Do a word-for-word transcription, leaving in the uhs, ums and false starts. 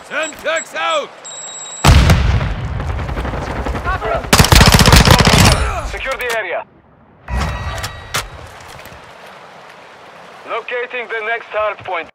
Semtex out! Secure the area. Locating the next hard point.